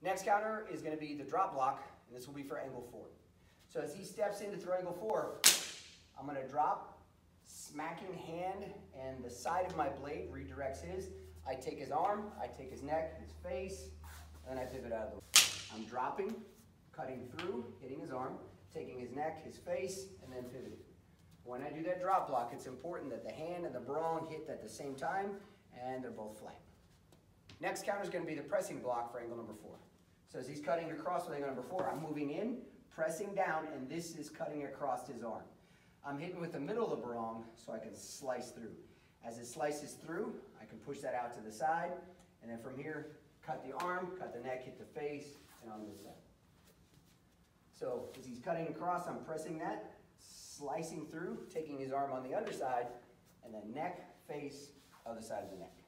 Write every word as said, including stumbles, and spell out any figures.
Next counter is going to be the drop block, and this will be for angle four. So as he steps in to throw angle four, I'm going to drop, smacking hand, and the side of my blade redirects his. I take his arm, I take his neck, his face, and then I pivot out of the way. I'm dropping, cutting through, hitting his arm, taking his neck, his face, and then pivoting. When I do that drop block, it's important that the hand and the brawn hit at the same time, and they're both flat. Next counter is going to be the pressing block for angle number four. So as he's cutting across with angle number four, I'm moving in, pressing down, and this is cutting across his arm. I'm hitting with the middle of the barong so I can slice through. As it slices through, I can push that out to the side, and then from here, cut the arm, cut the neck, hit the face, and on this side. So as he's cutting across, I'm pressing that, slicing through, taking his arm on the other side, and then neck, face, other side of the neck.